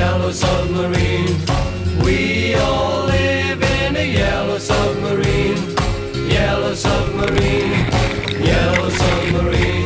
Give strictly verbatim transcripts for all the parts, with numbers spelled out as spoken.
yellow submarine. We all live in a yellow submarine. Yellow submarine, yellow submarine.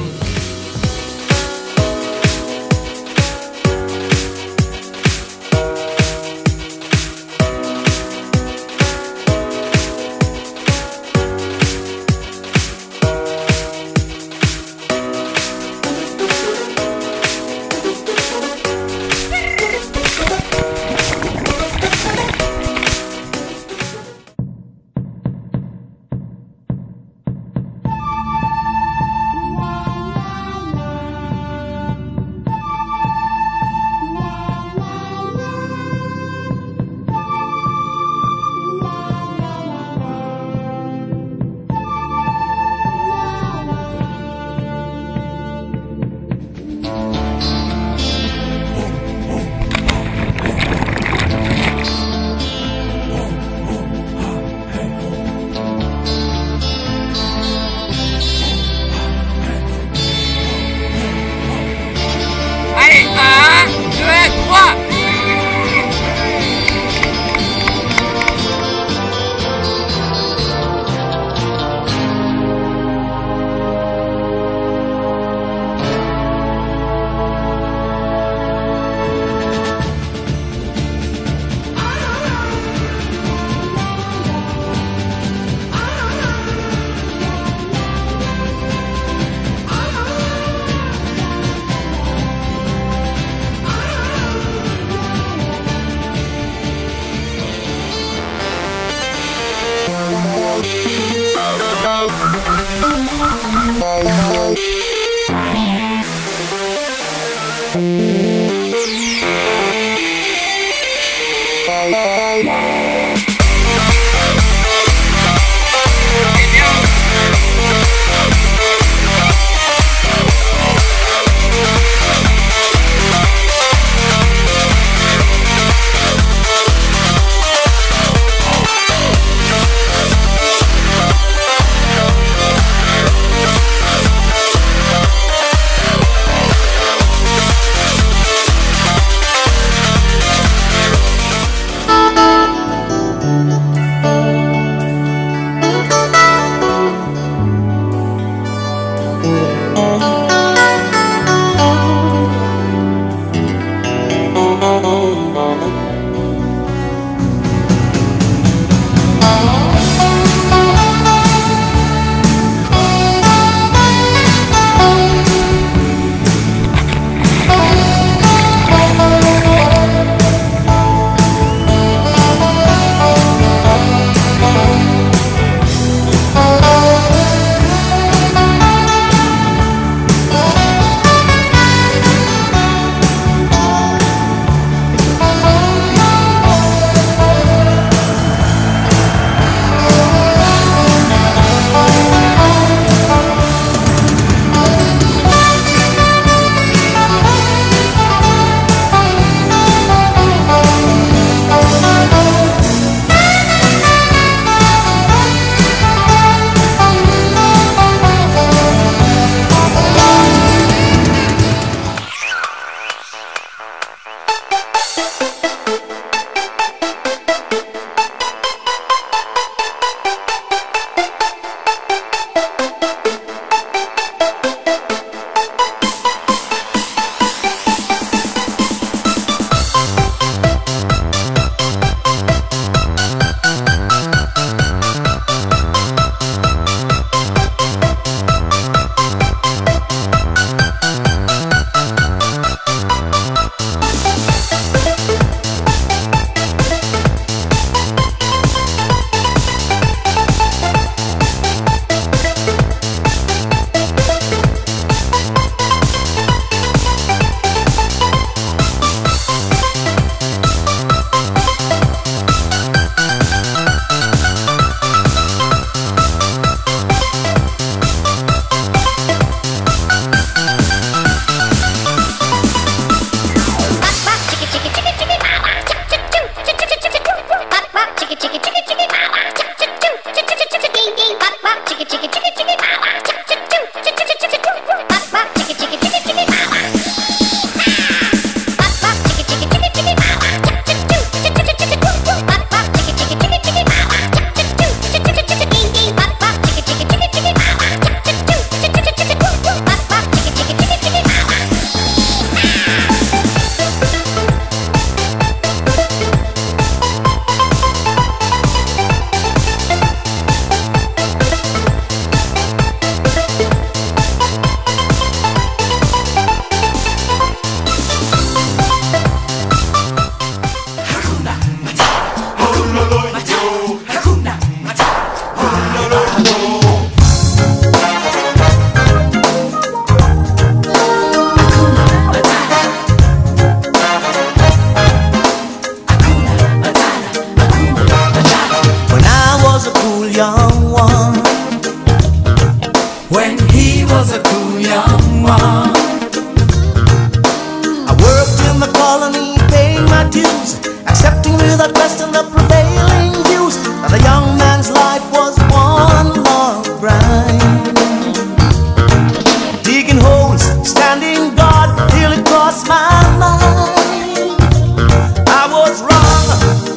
dues, accepting without question the prevailing views that the young man's life was one long grind. Digging holes, standing guard till it crossed my mind. I was wrong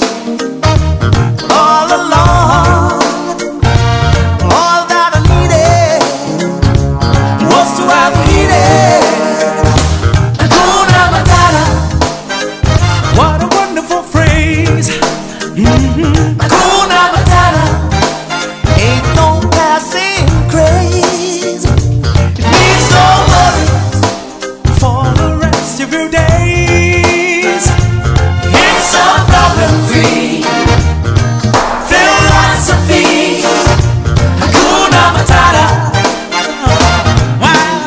all along. All that I needed was to have needed Hakuna Matata. What a wonderful phrase. Mm-hmm. Hakuna Matata ain't no passing craze. It means no worries For the rest of your days. It's a problem-free philosophy. Hakuna Matata. Wow.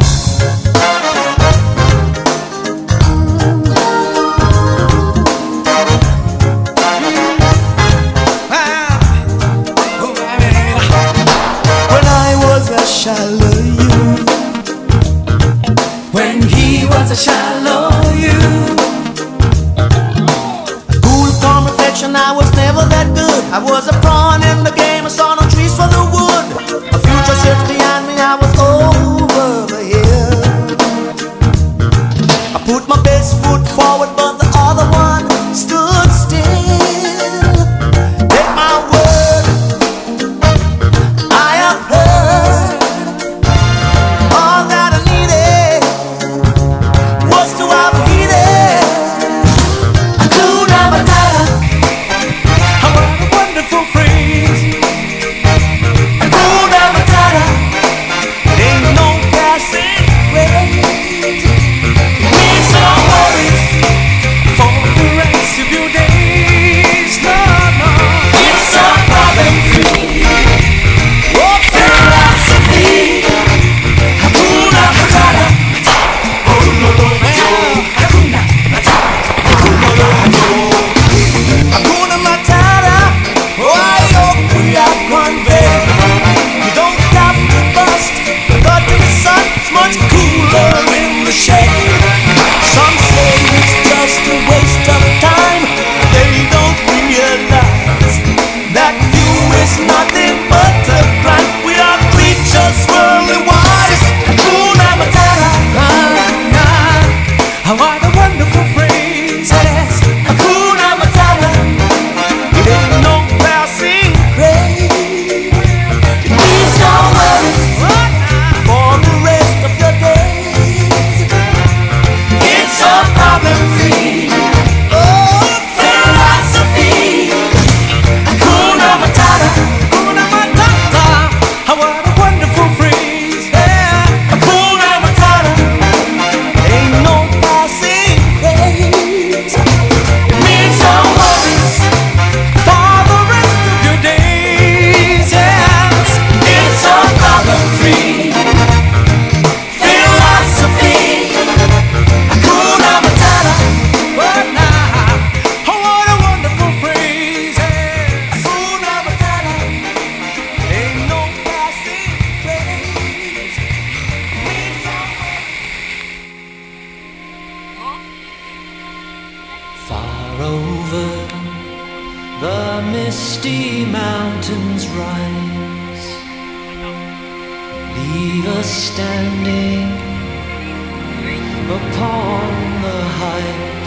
When I was a shallow youth, When he was a shallow youth. cool, calm reflection, I was never that good. I was a pawn in the game, I saw no trees for the wood. A future sits behind me, I was over the hill. I put my best foot forward, but the other one stood still. Take my word, I have heard all that I needed was to have heeded Hakuna Matata. What a wonderful phrase. Hakuna Matata ain't no passing craze. Means no worries For the rest of your days. No, no. It's a problem-free philosophy. Hakuna Matata. Hakuna Matata. Oh, I hope we have conveyed. You don't have to bust. But in the sun, it's much cooler in the shade. Some say it's just a waste of time. They don't realize that view is nothing but a blind. We are creatures worldly wise. Hakuna Matata. What a wonderful phrase. Yes. Hakuna Matata. It ain't no passing craze. It means no worries for the rest of your days. It's a problem-free oh, philosophy. Hakuna Matata. Hakuna Matata. What a wonderful phrase. Yeah. Hakuna Matata. Ain't no passing craze. It means no worries For the rest of your days. Yes. It's a problem-free philosophy. Hakuna Matata. But now, oh, what a wonderful phrase. Yes. Hakuna Matata. Ain't no passing craze. Means no Far over the misty mountains rise, leave us standing upon the height.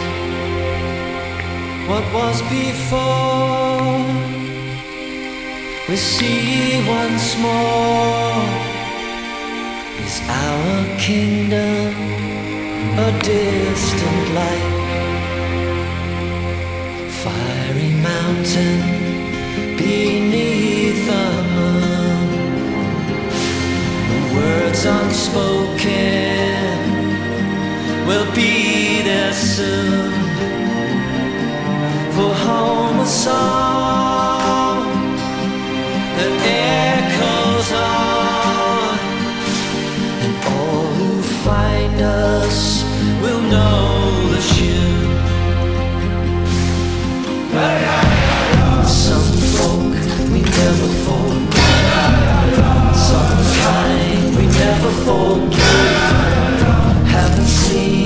What was before, we see once more. Is our kingdom a distant light? Fiery mountain beneath the moon, the words unspoken will be there soon. For home a song that echoes on, and all who find us will know the tune. Some folk we never forget, some kind we never forget. Haven't seen